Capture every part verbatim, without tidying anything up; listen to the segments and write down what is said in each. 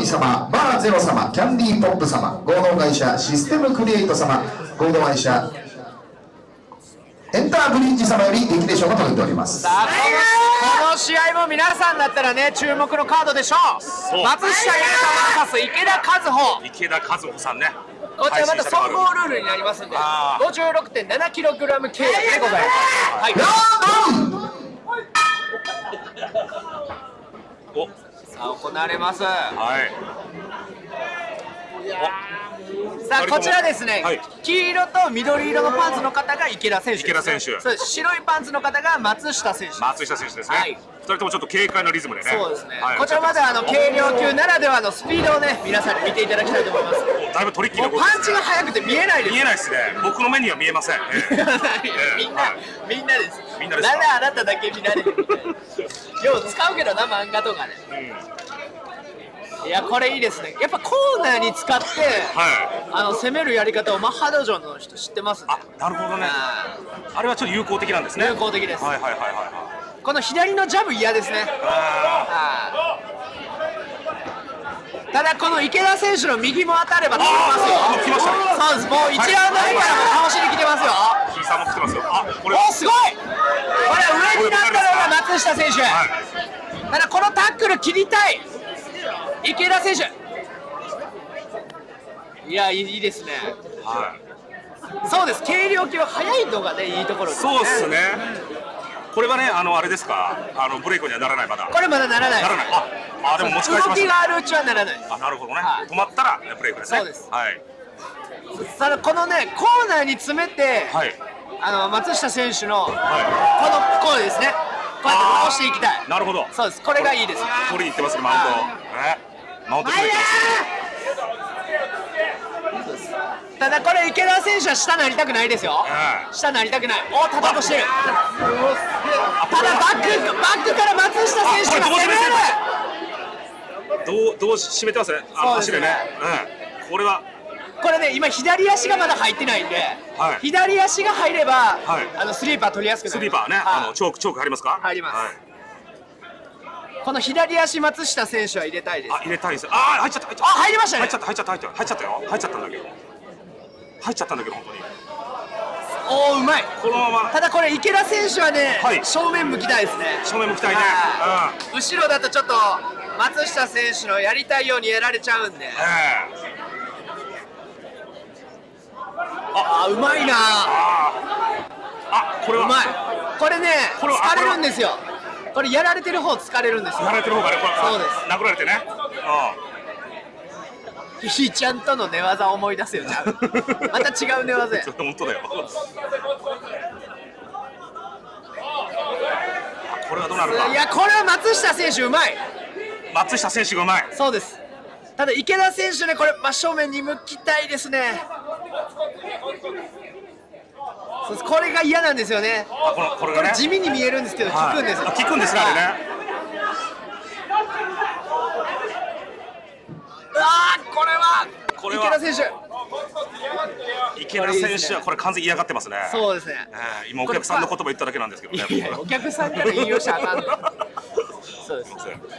神様、バーゼロ様、キャンディーポップ様、合同会社システムクリエイト様、合同会社エンターブリッジ様よりリクレーションが届いております。 さあ、この、この試合も皆さんだったらね、注目のカードでしょう。 そう松下優太 ブイエス 池田和穂。 池田和穂さんね。 こちらまた総合ルールになりますんで、ごじゅうろくてんななキログラム 契約でございます。はい。 お、 さあ行われます。 はい。 さあこちらですね、 はい、 黄色と緑色のパンツの方が池田選手です、ね、 池田選手。 そうです。白いパンツの方が松下選手。 松下選手ですね。はい、ふたりともちょっと軽快なリズムでね。 そうですね。 はい、 こちらまであの軽量級ならではのスピードをね、皆さんに見ていただきたいと思います。 だいぶトリッキーな動きですね。 パンチが速くて見えないです。 見えないですね。僕の目には見えません。えー、 みんな、はい、みんなです。 みんなですか。 なんであなただけ見られるみたいな。よう使うけどな、漫画とかで。うん、いやこれいいですね。やっぱコーナーに使って、はい、あの攻めるやり方をマッハ道場の人知ってますね。 あ、なるほどね。あれはちょっと有効的なんですね。 有効的です。 はいはいはいはい。 この左のジャブ嫌ですね。ただこの池田選手の右も当たれば倒れますよ。 来ましたね。 そうです。もういちラウンド目からも倒しに来てますよ。 膝も来てますよ。あ、これ。 お、すごい。これ上になったのが松下選手。はい、ただこのタックル切りたい。池田選手。いや、いいですね。はい。そうです。軽量級は速いのがね、いいところですね。 そうですね。これはね、あのあれですか、あのブレイクにはならない、まだ。 これまだならない。 ならない。あ、あでも持ち返しました。 動きがあるうちはならない。 あ、なるほどね。止まったらブレイクですね。 そうです。 はい。 さあこのねコーナーに詰めて、はい、あの松下選手の、はい、このこうですね。こうやって倒していきたい。 なるほど。 そうです。これがいいです。 取りに行ってますね、マウント。ね、マウント取りに行ってます。ただこれ池田選手は下なりたくないですよ。下なりたくない。お、立とうとしてる。ただバックバックから松下選手が攻める。 どうどう締めてますね。足でね。うん。これは。 これね今左足がまだ入ってないんで、はい、左足が入れば、はい、あのスリーパー取りやすくなる。 スリーパーね。あのチョークチョーク入りますか。 入ります。はい、この左足松下選手は入れたいです。 あ、入れたいです。あ、入っちゃった入っちゃった。 あ、入りましたね。 入っちゃった入っちゃった入っちゃった入っちゃったよ。入っちゃったんだけど。入っちゃったんだけど本当に。 おお、うまい。 このまま。 ただこれ池田選手はね、はい、正面向きたいですね。 正面向きたいね。 うん、後ろだとちょっと松下選手のやりたいようにやられちゃうんで。えーあ、うまいなあ。 あ、これはうまい。これね、疲れるんですよ。これやられてる方疲れるんですよ。 やられてる方がね、これそうです。 殴られてね。 うん。ひーちゃんとの寝技を思い出すよ、じゃあ。また違う寝技や。 本当だよ。これはどうなるか。 いや、これは松下選手うまい。 松下選手がうまい。 そうです。ただ池田選手ね、これ真正面に向きたいですね。そうです。これが嫌なんですよね。 あ、このこれがね、 これ地味に見えるんですけど、効くんですよ。 効くんですね、あれね。 あー、これはこれは池田選手。池田選手はこれ完全に嫌がってますね。 そうですね。 えー、今お客さんの言葉言っただけなんですけどね。 いやいや、お客さんから引用しちゃあかんの。そうです。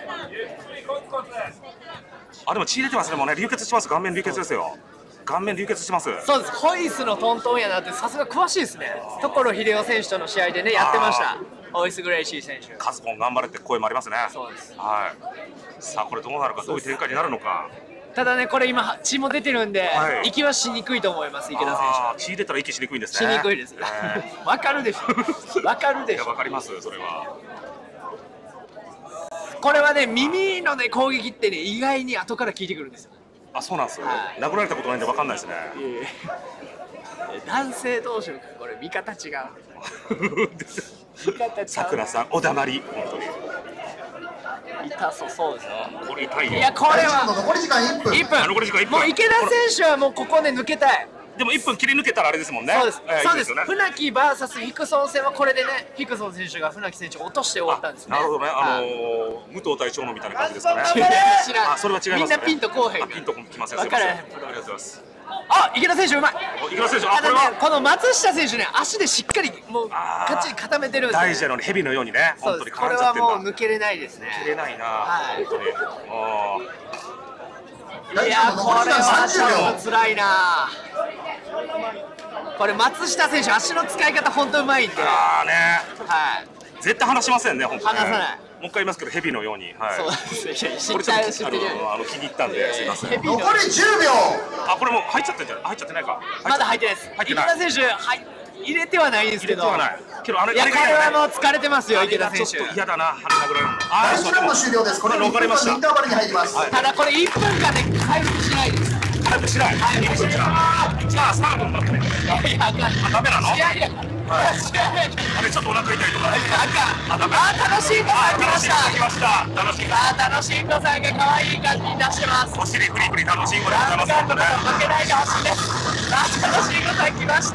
あ、でも血出てますね。もうね、流血してます。顔面流血ですよ。顔面流血してます。 そうです。ホイスのトントンやなってさすが詳しいですね。所秀夫選手との試合でねやってました。ホイス・グレイシー選手。 カズポン頑張れって声もありますね。 そうです。 はい。さあこれどうなるか、どういう展開になるのか。 ただね、これ今血も出てるんで、はい、息はしにくいと思います。池田選手。 血出たら息しにくいんですね。 しにくいです。わかるでしょ。わかるでしょ。 わかります。それは。 これはね、耳のね攻撃ってね意外に後から効いてくるんですよ。 あ、そうなんですよ。殴られたことないんでわかんないですね。 男性同士のこれ見方違う。見方違う。 さくらさん、おだまり本当に。 痛そうそうですね。 これ痛いよ。 いやこれは残り時間いっぷん。 いっぷん。 残り時間いっぷん。 もう池田選手はもうここで抜けたい。 でもいっぷん切り抜けたらあれですもんね。 そうです。そうです。船木 ブイエス ヒクソン戦はこれでね、ヒクソン選手が船木選手を落として終わったんですね。 なるほどね。あの武藤隊長のみたいな感じですかね。 知らん。 あ、それは違いますね。 みんなピンとこうへん。 ピンときません。 分からへん。 ありがとうございます。 あ、池田選手うまい。 池田選手、あ、これはこの松下選手ね、足でしっかりもうかっちり固めてるんです。 大事なのに蛇のようにね、本当にこれはもう抜けれないですね。 抜けれないな。本当に。 いやこれはちょっと辛いな。これ松下選手足の使い方本当うまいんで。 ああね。 はい。 絶対離しませんね本当に。 離さない。 もう一回言いますけどヘビのように。はい。 そうですね。 これちょっとあの気に入ったんですいません。 残りじゅうびょう。 あこれもう入っちゃってんじゃない？入っちゃってないか。 まだ入ってないです。池田選手はい入れてはないんですけど。 入れてはない。けどあれいやこれはもう疲れてますよ池田選手。 ちょっと嫌だな。跳ね殴られるの。あ第一ラウンド終了です。これでいっぷん間インターバルに入ります。 ただこれいっぷんかんで回復しないです。 回復しない。回復しない。じゃあさんぷん待ってね。 いやあかん。 あダメなの？ 試合やから。試合やから。 あれちょっとお腹痛いとか。 あかん。あダメ。あ楽しい子さん来ました。 来ました。楽しい。 あ楽しい子さんが可愛い感じに出してます。 お尻フリフリ楽しい子でございます。 負けないでほしいです。あ楽しい子さん来ました。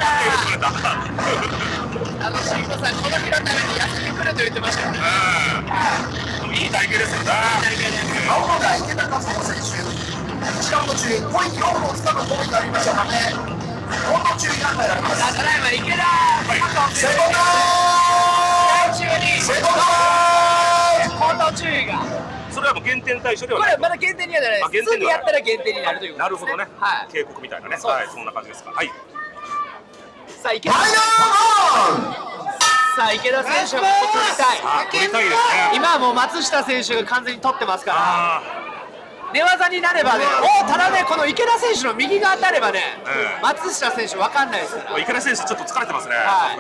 楽しい子さんこの日のために休み来ると言ってましたよね。 うん。いい体型ですよね。 青のが池田和夫選手。いちラウンド中、ポイントよんをつかむポイントありましたからね。本当注意が与えられます。 ただいま池田。 セコンド中に。 セコンド本当注意が。 それはもう減点対象ではない。 これまだ減点にはならないです。次やったら減点になるということですね。 なるほどね。 はい。 警告みたいなね。はい、そんな感じですか。はい。 さあ池田。さあ池田選手はここ取りたい。 あ、取りたいですね。 今はもう松下選手が完全に取ってますから。寝技になればね、おただね、この池田選手の右が当たればね、うん、松下選手分かんないですから。 池田選手ちょっと疲れてますね。はい、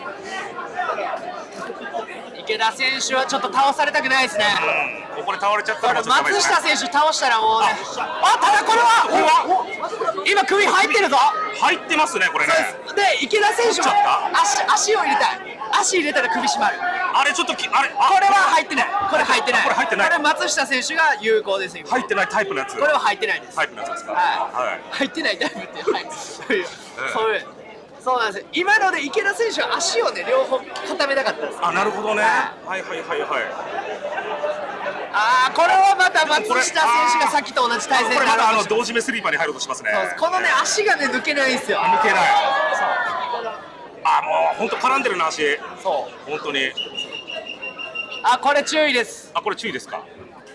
池田選手はちょっと倒されたくないですね。 うん、ここで倒れちゃったら松下選手倒したらもうね。あ、ただこれは今首入ってるぞ。 入ってますねこれね。 で池田選手は足足を入れたい。足入れたら首締まる。 あれちょっときあれこれは入ってない。これ入ってない。 これ入ってない。 これ松下選手が有効です。 入ってないタイプのやつ。 これは入ってないです。 タイプのやつですか。 はい。入ってないタイプってはい。そういうそうなんです。今ので池田選手は足をね両方固めたかったです。 あ、なるほどね。はいはいはいはい。 ああこれはまた松下選手がさっきと同じ体勢になる。 これまだあの同時目スリーパーに入ろうとしますね。 このね足がね抜けないんですよ。 抜けない。あ、もう本当絡んでるな足。そう。本当に。 あ、これ注意です。 あ、これ注意ですか。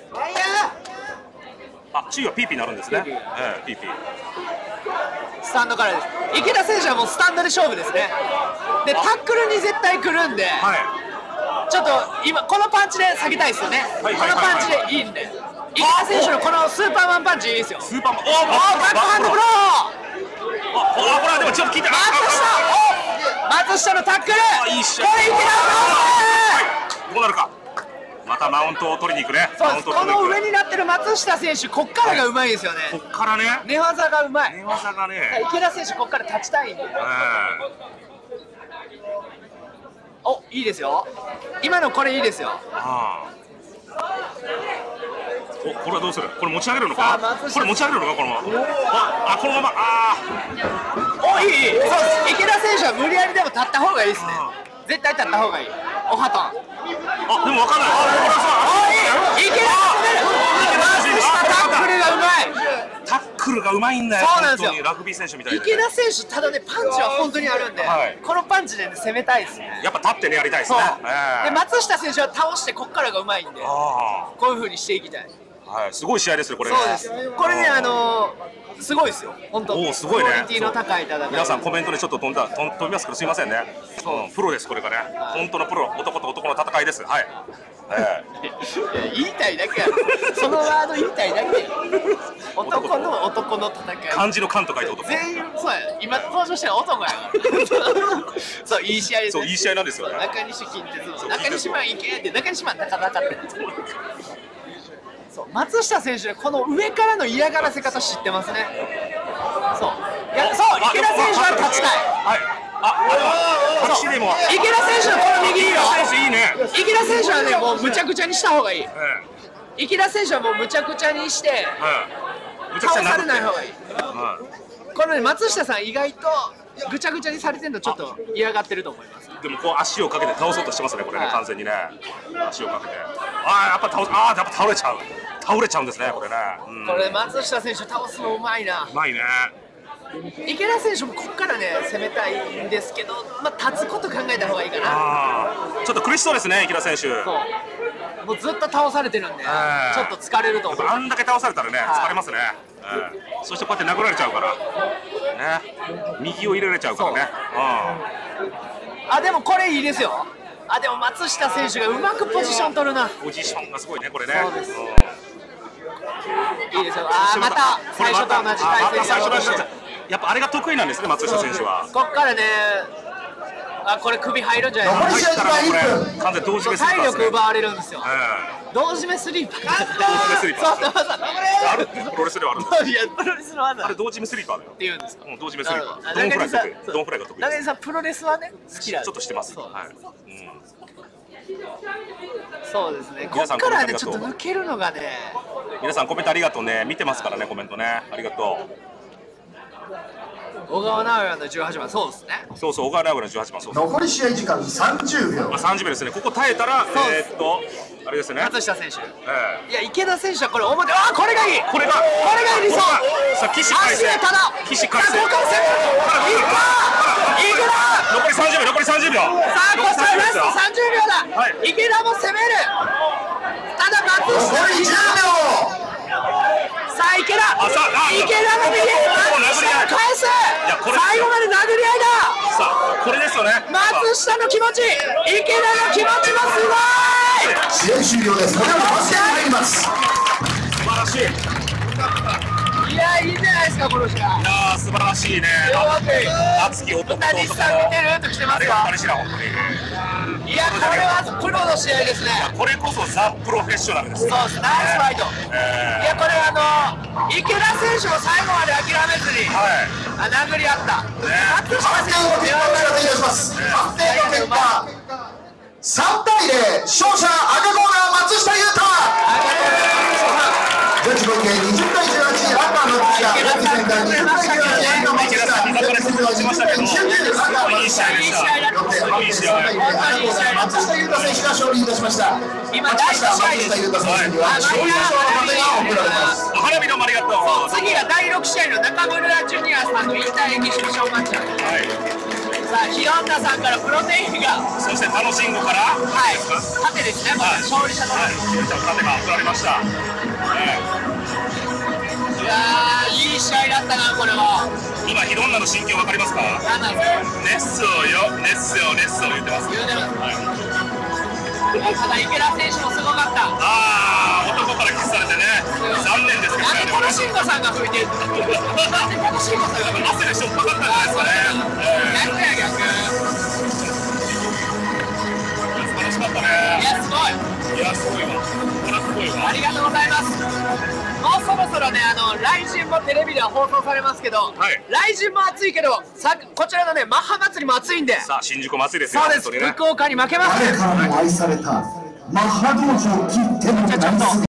あ、注意はピーピーになるんですね。ええ、ピーピー。 スタンドからです。池田選手はもうスタンドで勝負ですね。で、タックルに絶対来るんで。はい。ちょっと今このパンチで下げたいですよね。このパンチでいいんで。池田選手のこのスーパーマンパンチいいですよ。 スーパーマン。おお、バックハンドブロー。 あ、ほらほらでもちょっと聞いて。 松下。松下のタックル。 いいショット。これ池田選手。どうなるか。またマウントを取りに行くね。 そうです。この上になってる松下選手、こっからがうまいですよね。 こっからね。 寝技がうまい。 寝技がね。 池田選手こっから立ちたいんで。お、いいですよ。今のこれいいですよ。ああ。 お、これはどうする？これ持ち上げるのか？これ持ち上げるのかこのまま。あ、あ、このまま。ああ。お、いい。そうです。池田選手は無理やりでも立った方がいいですね。絶対立った方がいい。おはとん。 あ、でもわかんない。あ、 池田選手タックルがうまい。 タックルがうまいんだよ。 そうなんですよ。 ラグビー選手みたいな。 池田選手ただねパンチは本当にあるんで、このパンチで攻めたいですね。 やっぱ立ってねやりたいですね。 で松下選手は倒してこっからがうまいんで、こういう風にしていきたい。 はい、すごい試合ですよこれ。 そうです。これねあのすごいですよ本当。お、 すごいね。 クオリティの高い戦い。 皆さんコメントでちょっと飛んだ飛びますけどすみませんね。プロですこれがね。本当のプロ、男と男の戦いです。はい。 言いたいだけやろ。そのワード言いたいだけ。男の男の戦い。 漢字の漢と書いて男。 全員そうや。今登場してる男やから。そういい試合です。 そういい試合なんですよね。 中西近鉄。中西マン行けって中西マンなかなかって。そう松下選手この上からの嫌がらせ方知ってますね。そういやそう池田選手は勝ちたい。はい。あ、そう池田選手のこの右いいよ。 いいね。 池田選手はねもうむちゃくちゃにした方がいい。池田選手はもうむちゃくちゃにして倒されない方がいい。このね松下さん意外とぐちゃぐちゃにされてるのちょっと嫌がってると思います。 でもこう足をかけて倒そうとしてますねこれね、完全にね足をかけて。ああやっぱ倒ああやっぱ倒れちゃう倒れちゃうんですねこれね。 これ松下選手倒すのうまいな。 うまいね。 池田選手もここからね攻めたいんですけど、まあ立つこと考えた方がいいかな。 ちょっと苦しそうですね池田選手。 もうずっと倒されてるんで、ちょっと疲れると思う。 あんだけ倒されたらね、疲れますね。うん、そしてこうやって殴られちゃうからね、右を入れられちゃうからね。 あ、でもこれいいですよ。あ、でも松下選手がうまくポジション取るな。 ポジションがすごいね、これね。 そうです。いいですよ。あ、また最初と同じ体勢でやろうとして。 やっぱあれが得意なんですね、松下選手は。 こっからね、あ、これ首入るんじゃないですか。 入ったらこれ完全同時めスリーパー。 体力奪われるんですよ。同時めスリーパー。 同時めスリーパー。あるプロレスではあるんです。 いや、プロレスの技。 あれ同時めスリーパーだよ。 って言うんですか。 同時めスリーパー。ドンフライ得意。ドンフライが得意。 中西さんプロレスはね好きなんで。 ちょっとしてます。はい。 そうですね。こっからねちょっと抜けるのがね。 皆さんコメントありがとうね。見てますからね、コメントね。ありがとう。 小川直也のじゅうはちばん、そうですね。 そうそう、小川直也のじゅうはちばん、そうそう。 残り試合時間さんじゅうびょう。 あ、さんじゅうびょうですね。ここ耐えたら、えーっと、あれですよね。 松下選手。 えいや、池田選手はこれ表、あ、これがいい。 これが、 これがいい理想。 さあ、起死回生。 足でただ。 起死回生。 ここから攻める。いったー。いくら。 残りさんじゅうびょう、残りさんじゅうびょう。 さあ、こちらラストさんじゅうびょうだ。はい、池田も攻める。ただ松下。 残りじゅうびょう。 さあ池田、池田の右、松下返す。最後まで殴り合いだ。 さあこれですよね。 松下の気持ち、池田の気持ちもすごい。 試合終了です。これはパスに入ります。 素晴らしい。 いや、いいじゃないですかこの人。いやー、素晴らしいね。熱き男と男。西さん見てると来てますよ。 あれしら本当に。 いや、これはプロの試合ですね。 これこそザ・プロフェッショナルです。 そうです、ナイスファイト。いや、これあの池田選手も最後まで諦めずに、はい、あ、殴り合った。松下選手もお知らせいたします。判定の結果、さんたいゼロ、勝者赤コーナー松下優太。ジャッジ合計にじゅうたいじゅうはち、アンカー松下、レフセンターにじゅうたいじゅうはち、アンカー松下、レフセンターにじゅうたいじゅうはち、アンカー松下、いい試合だった。いい試合。松下優太選手が勝利いたしました。 今第一試合です。 松下優太選手には勝利賞の盾が贈られます。 花火どうもありがとう。 次がだいろく試合の中村ジュニアさんの引退エキシビションマッチ。はい。さあ、ヒロンダさんからプロテインが、 そして楽しんごから、 はい、盾ですね。まず勝利者の勝利者の盾が贈られました。 いやー、いい試合だったな、これは。 今、ヒロンダの心境わかりますか？ 何なんですか？ 熱奏よ、熱奏、熱奏言ってます。 言うてます。ただ池田選手もすごかった。 ああ、男からキスされてね、残念ですけどね。 なんでこの慎吾さんが吹いてるの？なんでこの慎吾さんが吹いてるの？ 汗でしょっぱかったんですかね。 逆や逆。 素晴らしかったね。 いや、すごい。 いや、すごいわ。これはすごいわ。 ありがとうございます。もうそろそろね、あの来週もテレビでは放送されますけど、はい、来週も暑いけど、さこちらのねマッハ祭りも暑いんで、 さあ新宿も暑いですよ。 そうです、ね、福岡に負けます。 誰からも愛されたマッハ道場きっての